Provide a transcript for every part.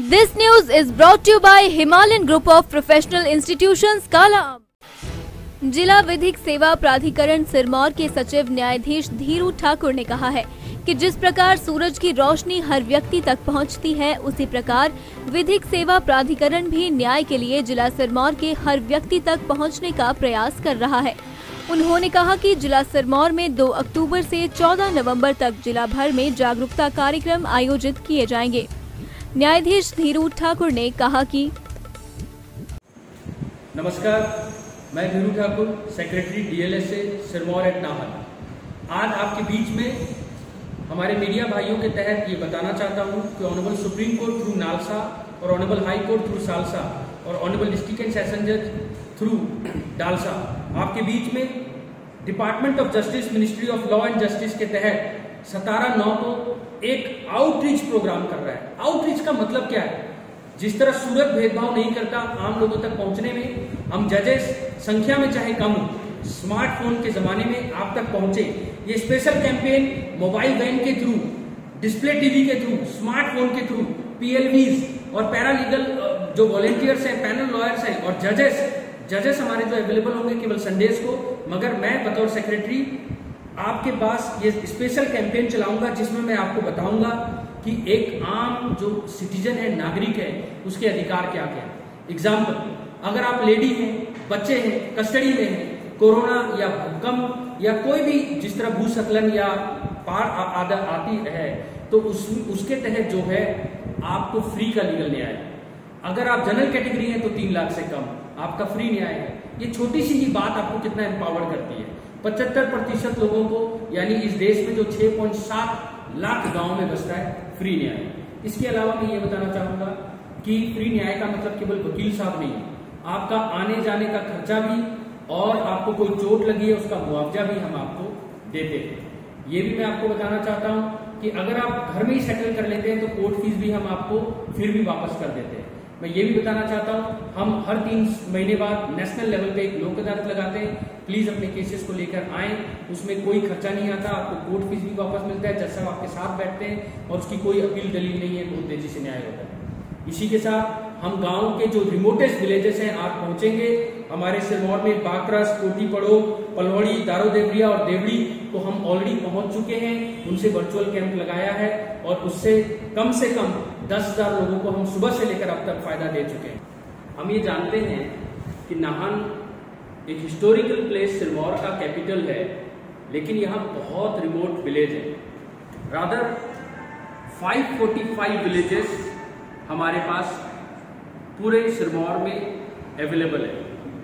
This news is brought to you by Himalayan Group of Professional Institutions, काला। जिला विधिक सेवा प्राधिकरण सिरमौर के सचिव न्यायाधीश धीरू ठाकुर ने कहा है कि जिस प्रकार सूरज की रोशनी हर व्यक्ति तक पहुंचती है, उसी प्रकार विधिक सेवा प्राधिकरण भी न्याय के लिए जिला सिरमौर के हर व्यक्ति तक पहुंचने का प्रयास कर रहा है। उन्होंने कहा कि जिला सिरमौर में 2 अक्टूबर से 14 नवंबर तक जिला भर में जागरूकता कार्यक्रम आयोजित किए जाएंगे। न्यायाधीश धीरू ठाकुर ने कहा कि नमस्कार, मैं Dhiru Thakur, secretary DLSA Sirmaur at Nahan. आज आपके बीच में हमारे मीडिया भाइयों के तहत ये बताना चाहता हूँ कि honourable supreme court through NALSA और honourable high court through SALSA और ऑनरेबल डिस्ट्रिक्ट एंड सेशन जज थ्रू डालसा आपके बीच में department of justice, ministry of law and justice के तहत 17/9 को एक आउटरीच प्रोग्राम कर रहा है। आउटरीच का मतलब क्या है? जिस तरह सूरत भेदभाव नहीं करता आम लोगों तक पहुंचने में, हम जजेस संख्या में चाहे कम स्मार्टफोन के जमाने में आप तक पहुंचे। ये स्पेशल कैंपेन मोबाइल वैन के थ्रू, डिस्प्ले टीवी के थ्रू, स्मार्टफोन के थ्रू, पीएलवीज और पैरालीगल जो वॉलेंटियर्स हैं, पैनल लॉयर्स हैं और जजेस हमारे जो अवेलेबल होंगे केवल संडेज को। मगर मैं बतौर सेक्रेटरी आपके पास ये स्पेशल कैंपेन चलाऊंगा जिसमें मैं आपको बताऊंगा कि एक आम जो सिटीजन है, नागरिक है, उसके अधिकार क्या क्या है। एग्जाम्पल, अगर आप लेडी हैं, बच्चे हैं, कस्टडी में हैं, कोरोना या भूकंप या कोई भी जिस तरह भूस्खलन या बाढ़ आती है तो उसके तहत जो है आपको फ्री का लीगल न्याय है। अगर आप जनरल कैटेगरी हैं तो 3 लाख से कम आपका फ्री न्याय है। ये छोटी सी ही बात आपको कितना एम्पावर करती है। 75% लोगों को, यानी इस देश में जो 6.7 लाख गांव में बसता है, फ्री न्याय। इसके अलावा मैं ये बताना चाहूंगा कि फ्री न्याय का मतलब केवल वकील साहब नहीं है, आपका आने जाने का खर्चा भी और आपको कोई चोट लगी है उसका मुआवजा भी हम आपको देते हैं। ये भी मैं आपको बताना चाहता हूं कि अगर आप घर में ही सेटल कर लेते हैं तो कोर्ट फीस भी हम आपको फिर भी वापस कर देते हैं। मैं ये भी बताना चाहता हूं, हम हर 3 महीने बाद नेशनल लेवल पे एक लोक अदालत लगाते हैं। प्लीज अपने केसेस को लेकर आए, उसमें कोई खर्चा नहीं आता, आपको कोर्ट फीस भी वापस मिलता है, जज साहब आपके साथ बैठते हैं और उसकी कोई अपील दलील नहीं है, बहुत तेजी से न्याय होता है। इसी के साथ हम गांव के जो रिमोटेस्ट विलेजेस हैं आप पहुंचेंगे। हमारे सिरमौर में बाकरस, कोटी पड़ो, पलवड़ी, दारो देवरिया और देवड़ी को हम ऑलरेडी पहुंच चुके हैं, उनसे वर्चुअल कैंप लगाया है और उससे कम 10,000 लोगों को हम सुबह से लेकर अब तक फायदा दे चुके हैं। हम ये जानते हैं कि नाहन एक हिस्टोरिकल प्लेस सिरमौर का कैपिटल है, लेकिन यहाँ बहुत रिमोट विलेज है। रादर 545 विलेजेस हमारे पास पूरे सिरमौर में अवेलेबल है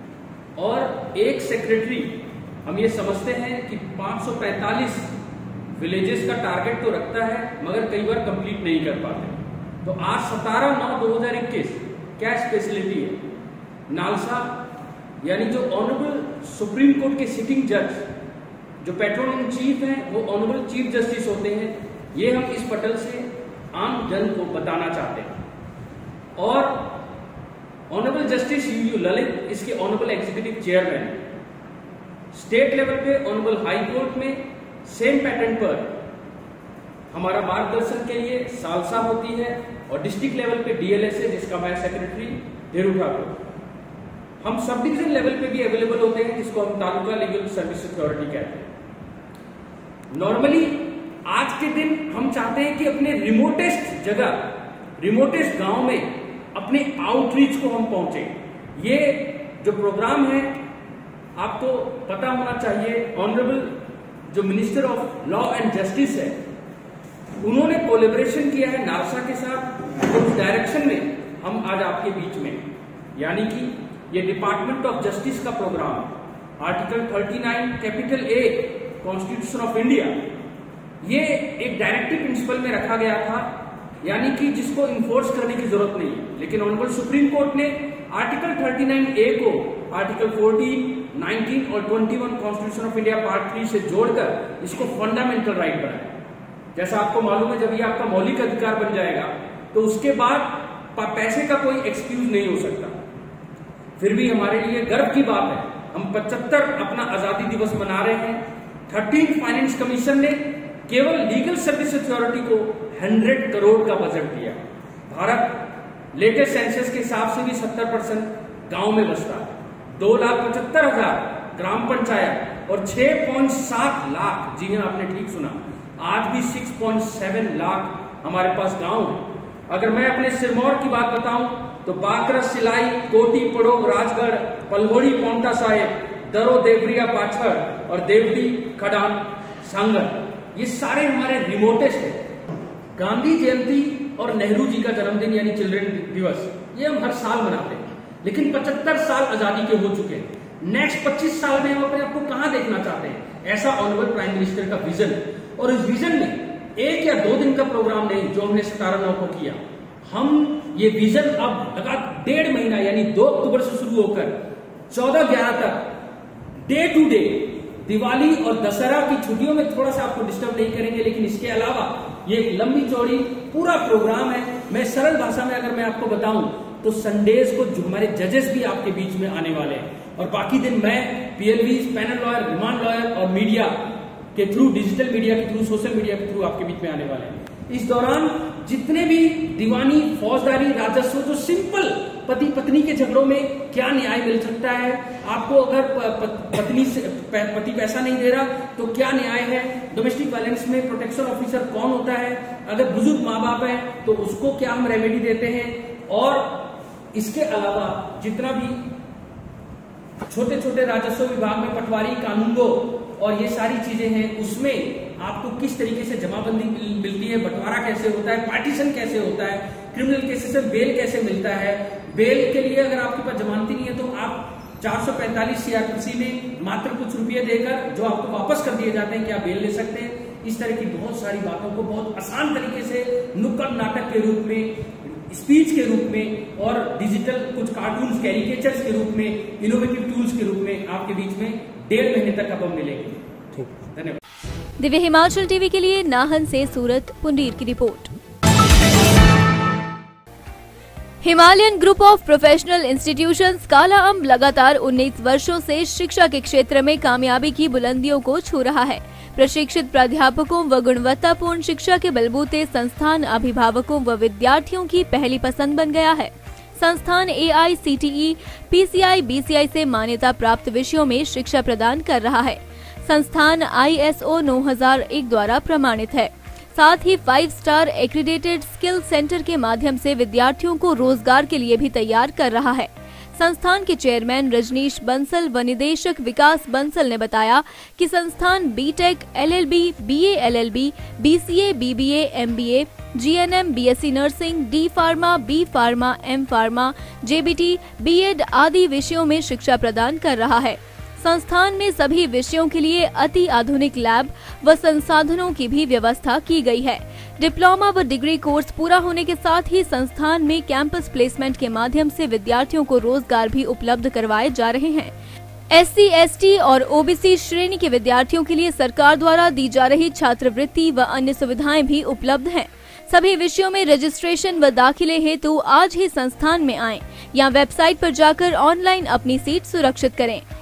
और एक सेक्रेटरी, हम ये समझते हैं कि 545 विलेजेस का टारगेट तो रखता है मगर कई बार कंप्लीट नहीं कर पाते। तो आज 17/9/2021 क्या स्पेशलिटी है? नालसा यानी जो ऑनरेबल सुप्रीम कोर्ट के सिटिंग जज, जो पैट्रोन इन चीफ हैं, वो ऑनरेबल चीफ जस्टिस होते हैं। ये हम इस पटल से आम जन को बताना चाहते हैं। और ऑनरेबल जस्टिस यू ललित इसके honourable executive chairman. State level पे ऑनरेबल हाई कोर्ट में सेम पैटर्न पर हमारा मार्गदर्शन के लिए सालसा होती है और डिस्ट्रिक्ट लेवल पे डीएलएसए, जिसका मैं सेक्रेटरी धीरू ठाकुर। हम सब डिवीजन लेवल पे भी अवेलेबल होते हैं, जिसको हम तालुका लीगल सर्विस अथॉरिटी कहते हैं। नॉर्मली आज के दिन हम चाहते हैं कि अपने रिमोटेस्ट जगह, रिमोटेस्ट गांव में अपने आउटरीच को हम पहुंचे। ये जो प्रोग्राम है आपको पता होना चाहिए, ऑनरेबल जो minister of law and justice है उन्होंने कोलैबोरेशन किया है नालसा के साथ, तो उस डायरेक्शन में हम आज आपके बीच में, यानी कि ये डिपार्टमेंट ऑफ जस्टिस का programme, article 39 capital A constitution of India, ये एक डायरेक्टिव प्रिंसिपल में रखा गया था, यानी कि जिसको इन्फोर्स करने की जरूरत नहीं है। लेकिन ऑनरेबल सुप्रीम कोर्ट ने आर्टिकल 39A को आर्टिकल 14, 19 और 21 कॉन्स्टिट्यूशन ऑफ इंडिया पार्ट 3 से जोड़कर इसको फंडामेंटल राइट बनाया। जैसा आपको मालूम है, जब ये आपका मौलिक अधिकार बन जाएगा तो उसके बाद पैसे का कोई एक्सक्यूज नहीं हो सकता। फिर भी हमारे लिए गर्व की बात है, हम 75 अपना आजादी दिवस मना रहे हैं। 13th फाइनेंस कमीशन ने केवल लीगल सर्विस अथॉरिटी को 100 करोड़ का बजट दिया। भारत लेटेस्ट सेंसस के हिसाब से भी 70% गांव में बसता है। 2,75,000 ग्राम पंचायत और 6.7 लाख, जी हाँ आपने ठीक सुना, आज भी 6.7 लाख हमारे पास गांव है। अगर मैं अपने सिरमौर की बात बताऊं तो बाकरा, सिलाई, कोटी, पड़ोग, राजगढ़, पलवोड़ी, पांवटा साहिब, दरो, देवरिया, पाछड़ और देवडी, खडान, सांगर, ये सारे हमारे रिमोटेस्ट है। गांधी जयंती और नेहरू जी का जन्मदिन यानी चिल्ड्रन दिवस ये हम हर साल मनाते हैं, लेकिन 75 साल आजादी के हो चुके हैं। नेक्स्ट 25 साल में हम अपने आप को कहां देखना चाहते हैं, ऐसा ऑनरेबल प्राइम मिनिस्टर का विजन है। और इस विजन में 1 या 2 दिन का प्रोग्राम नहीं जो हमने 17/9 को किया, हम ये विजन अब लगातार 1.5 महीना यानी 2 अक्टूबर से शुरू होकर 14/11 तक डे टू डे, दिवाली और दशहरा की छुट्टियों में थोड़ा सा आपको डिस्टर्ब नहीं करेंगे, लेकिन इसके अलावा ये एक लंबी चौड़ी पूरा प्रोग्राम है। मैं सरल भाषा में अगर मैं आपको बताऊं तो संडेज को जो हमारे जजेस भी आपके बीच में आने वाले हैं और बाकी दिन मैं PLV, panel lawyer, remand lawyer और मीडिया के थ्रू, डिजिटल मीडिया के थ्रू, सोशल मीडिया के थ्रू आपके बीच में आने वाले हैं। इस दौरान जितने भी दीवानी, फौजदारी, राजस्व, जो सिंपल पति पत्नी के झगड़ों में क्या न्याय मिल सकता है, आपको अगर पत्नी से पति पैसा नहीं दे रहा तो क्या न्याय है, डोमेस्टिक वायलेंस में प्रोटेक्शन ऑफिसर कौन होता है, अगर बुजुर्ग माँ बाप है तो उसको क्या हम रेमेडी देते हैं, और इसके अलावा जितना भी छोटे छोटे राजस्व विभाग में पटवारी, कानूनगो और ये सारी चीजें हैं, उसमें आपको किस तरीके से जमाबंदी मिलती है, बंटवारा कैसे होता है, पार्टीशन कैसे होता है, क्रिमिनल केसेस में बेल कैसे मिलता है। बेल के लिए अगर आपके पास जमानती नहीं है तो आप 445 सीआरपीसी में मात्र कुछ रुपये देकर जो आपको वापस कर दिए जाते हैं, क्या बेल ले सकते हैं। इस तरह की बहुत सारी बातों को बहुत आसान तरीके से नुक्कड़ नाटक के रूप में, स्पीच के रूप में और डिजिटल कुछ कार्टून्स, कैरिकेचर्स के रूप में, इनोवेटिव टूल्स के रूप में आपके बीच में 1.5 महीने तक अब हम मिलेंगे। धन्यवाद। दिव्य हिमाचल टीवी के लिए नाहन से सूरत पुंडीर की रिपोर्ट। Himalayan group of professional institutions Kala Amb लगातार 19 वर्षों से शिक्षा के क्षेत्र में कामयाबी की बुलंदियों को छू रहा है। प्रशिक्षित प्राध्यापकों व गुणवत्तापूर्ण शिक्षा के बलबूते संस्थान अभिभावकों व विद्यार्थियों की पहली पसंद बन गया है। संस्थान AICTE, PCI, BCI से मान्यता प्राप्त विषयों में शिक्षा प्रदान कर रहा है। संस्थान ISO 9001 द्वारा प्रमाणित है। साथ ही 5 स्टार एक्रीडेटेड स्किल सेंटर के माध्यम से विद्यार्थियों को रोजगार के लिए भी तैयार कर रहा है। संस्थान के चेयरमैन रजनीश बंसल व निदेशक विकास बंसल ने बताया कि संस्थान BTech, LLB, BA LLB, BCA, BBA, MBA, GNM, BSc nursing, D pharma, B pharma, M pharma, JBT, BEd आदि विषयों में शिक्षा प्रदान कर रहा है। संस्थान में सभी विषयों के लिए अति आधुनिक लैब व संसाधनों की भी व्यवस्था की गई है। डिप्लोमा व डिग्री कोर्स पूरा होने के साथ ही संस्थान में कैंपस प्लेसमेंट के माध्यम से विद्यार्थियों को रोजगार भी उपलब्ध करवाए जा रहे हैं। SC, ST और OBC श्रेणी के विद्यार्थियों के लिए सरकार द्वारा दी जा रही छात्रवृत्ति व अन्य सुविधाएं भी उपलब्ध हैं। सभी विषयों में रजिस्ट्रेशन व दाखिले हेतु आज ही संस्थान में आएं या वेबसाइट पर जाकर ऑनलाइन अपनी सीट सुरक्षित करें।